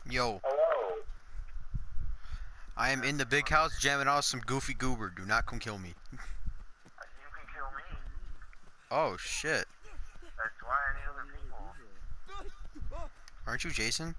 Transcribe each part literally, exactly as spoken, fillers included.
Yo, Hello. I am in the big house jamming out some goofy goober. Do not come kill me. You can kill me. Oh shit. That's why I need other people. Aren't you Jason?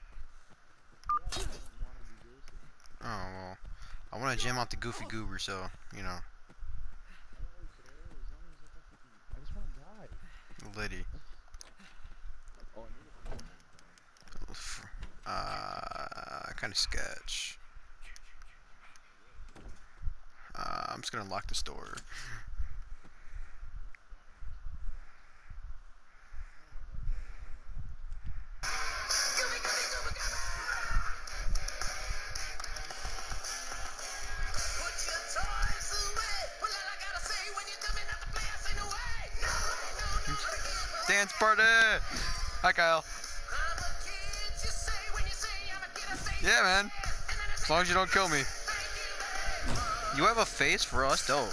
Oh well. I want to jam out the goofy goober, so you know. I just want to die. Liddy. Oh, Uh, kind of sketch. Uh, I'm just gonna lock the store. Dance party! Hi, Kyle. Yeah, man. As long as you don't kill me. You have a face for us, dope.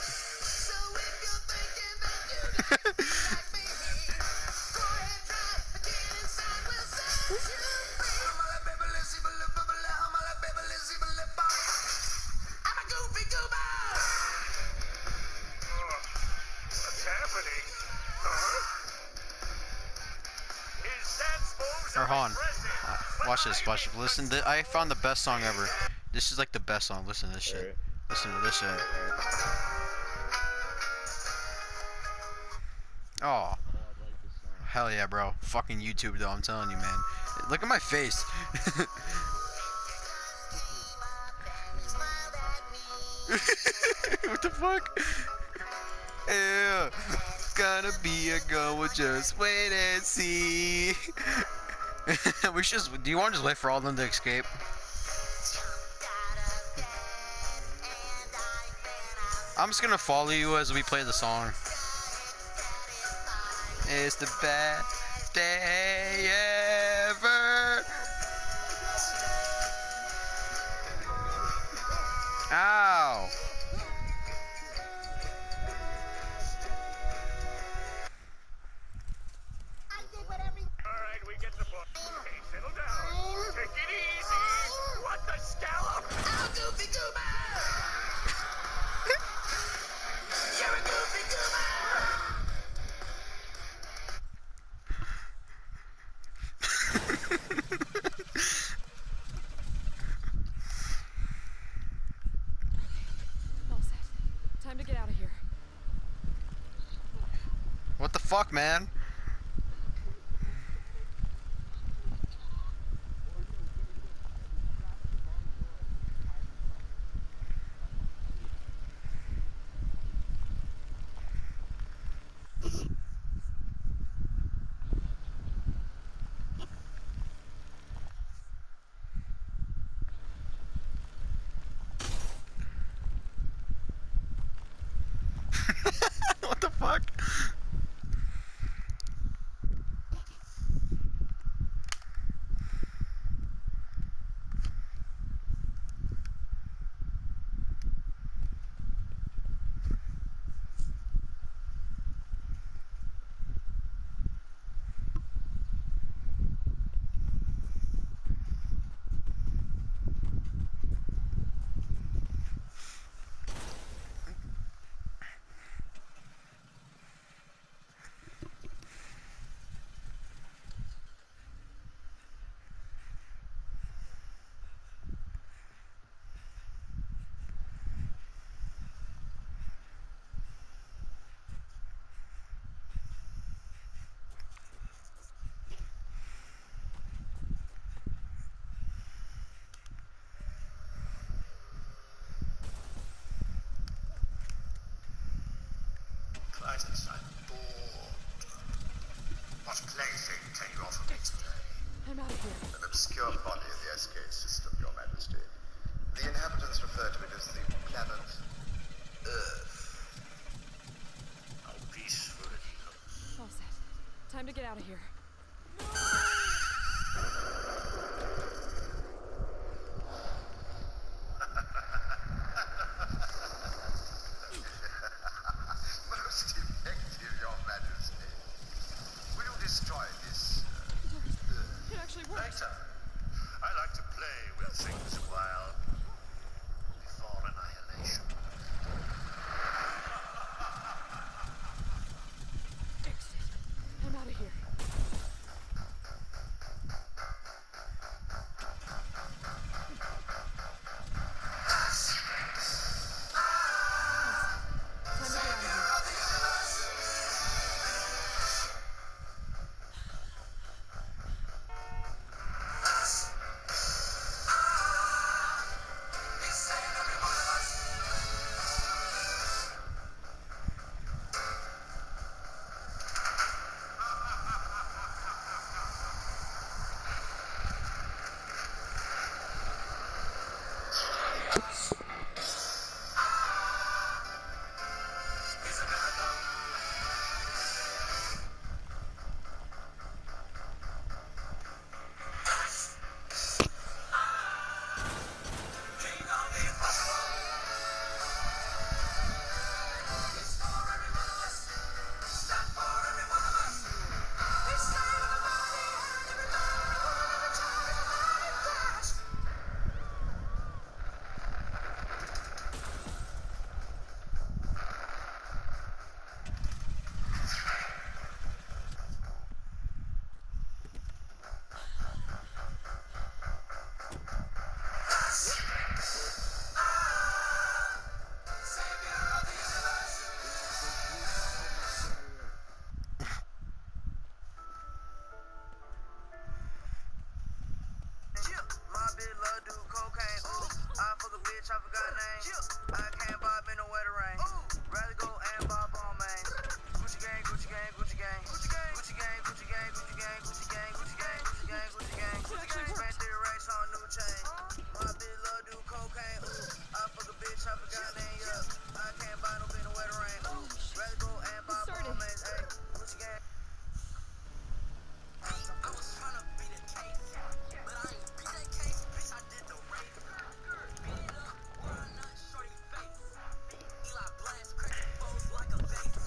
Or Han. Uh, watch this, watch this. Listen, th I found the best song ever. This is like the best song. Listen to this shit. Listen to this shit. Oh. Hell yeah, bro. Fucking YouTube, though, I'm telling you, man. Look at my face. What the fuck? Yeah. Gonna be a girl, we'll just wait and see. We should just, do you want to just wait for all of them to escape? I'm just gonna follow you as we play the song. It's the best day ever. Ow. Alright, we get the book. Okay, settle down. Take it easy. What the scallop? I'm Goofy Goober! You're a Goofy All set. Time to get out of here. What the fuck, man? What the fuck? Crisis, I'm bored. What plaything can you offer me today? I'm out of here. An obscure body in the S K system, Your Majesty. The inhabitants refer to it as the planet Earth. How peaceful it looks. All set. Time to get out of here. Most effective, Your Majesty. Will you destroy this? Uh, It actually works. Later. I like bitch, I forgot names. I can't bob in the wetter rain. Rather go and bob on main. Gucci gang, Gucci gang, Gucci gang. Gucci gang, Gucci gang, Gucci gang, Gucci gang, Gucci gang, Gucci gang, Gucci gang, Gucci gang, Gucci gang. Spent three racks on new chain. My bitch love do cocaine. Ooh, I fuck a bitch, I forgot name. Yeah, I can't buy no in the wetter rain. Ooh, rather go and bob on main. Hey, Gucci gang. I was trying to beat a case, but I ain't beat that case, bitch, I did the race. Beat it up, or a nut shorty face. Eli blast crazy foes like a vase.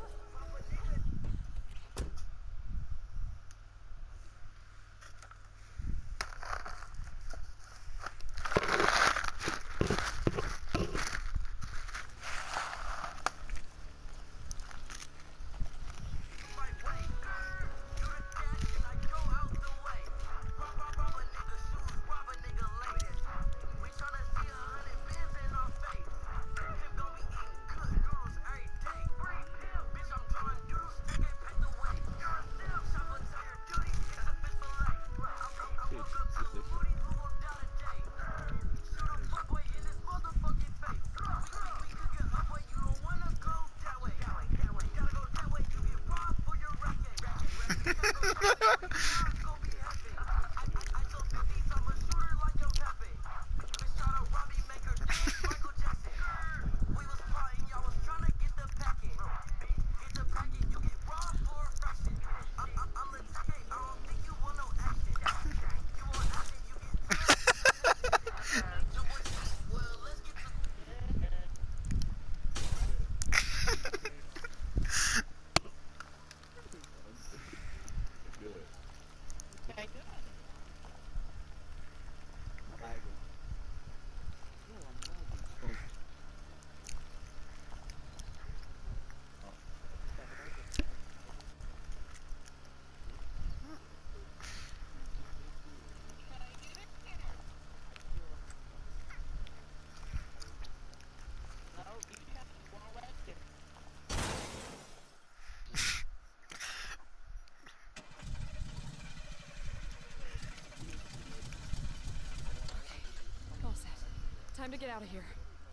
All set. Time to get out of here.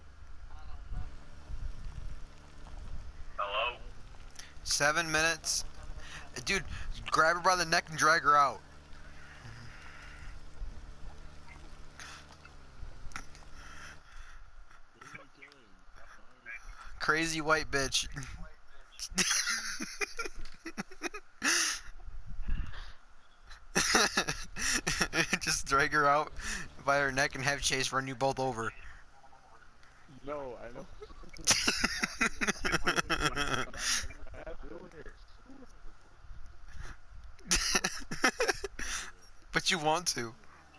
Hello? Seven minutes. Dude, grab her by the neck and drag her out. Crazy white bitch. Just drag her out by her neck and have Chase run you both over. No, I know. But you want to.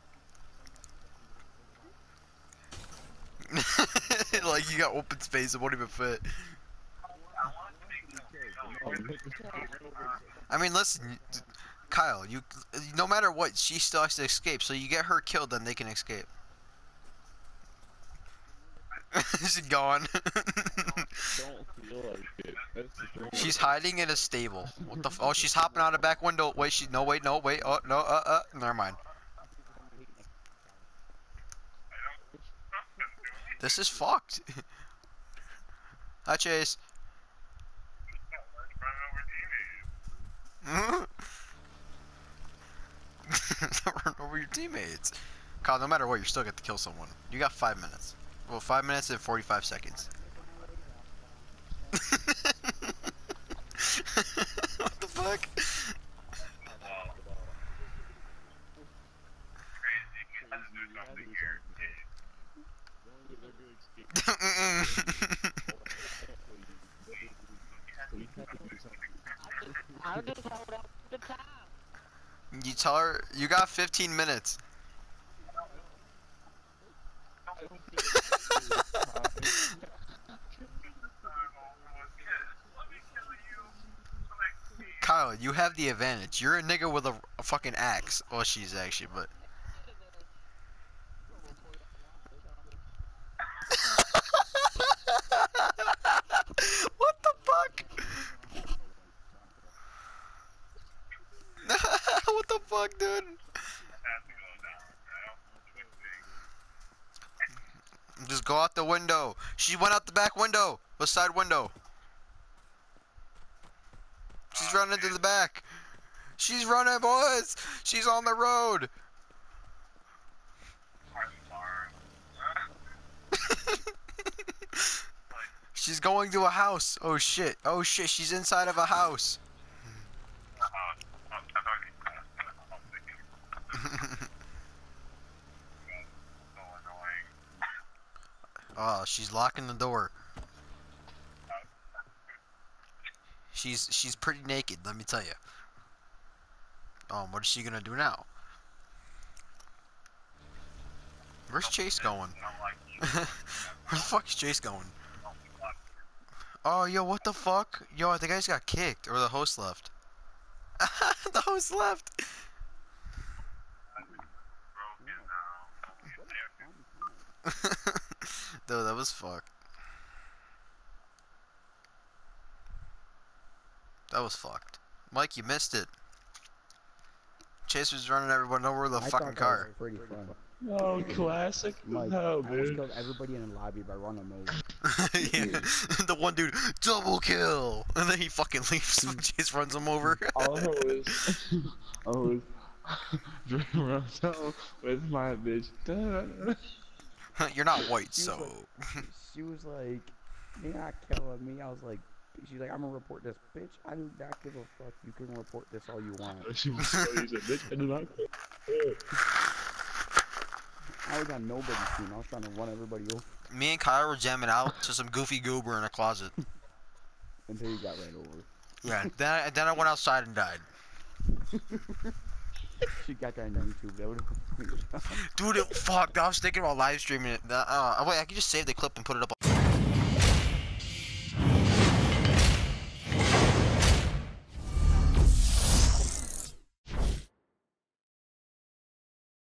Like you got open space, it won't even fit. I mean, listen, Kyle, you, no matter what, she still has to escape, so you get her killed, then they can escape. She's gone. Don't feel like it. That's the thing. She's hiding in a stable. What the f- oh, she's hopping out a back window. Wait, she, no, wait, no, wait, oh, no, uh, uh, never mind. This is fucked. Hi, Chase. Run over your teammates. Kyle, no matter what, you're still going to kill someone. You got five minutes. Well, five minutes and forty-five seconds. What the fuck? I'll just hold up the time. You tell her you got fifteen minutes. Kyle, you have the advantage. You're a nigga with a, a fucking axe. Well, she's actually, but. What the fuck? What the fuck, dude? Just go out the window. She went out the back window. The side window. She's running to the back. She's running, boys. She's on the road. She's going to a house. Oh shit. Oh shit. She's inside of a house. Oh, she's locking the door. She's she's pretty naked, let me tell you. Oh, what is she gonna do now? Where's Chase going? Where the fuck is Chase going? Oh, yo, what the fuck? Yo, the guys got kicked, or the host left. The host left. Dude, that was fucked. That was fucked. Mike, you missed it. Chase was running everyone over the I fucking thought car. That was pretty fun. Oh, classic. Mike, No, I almost dude. killed everybody in the lobby by running them over. Yeah. The one dude, double kill! And then he fucking leaves when Chase runs him over. All I was, I was driving around town with my bitch. You're not white, She was so... like- She was like, you're not killing me. I was like, she's like, I'm gonna report this. Bitch, I do not give a fuck. You can report this all you want. She was funny. She said, bitch, I do not care. I was on nobody's team. I was trying to run everybody over Me and Kyle were jamming out to some goofy goober in a closet. until you got ran over. Yeah, then I, then I went outside and died. She got that on YouTube. That would have Dude, it, fuck, I was thinking about live streaming it. Uh, uh, wait, I can just save the clip and put it up on...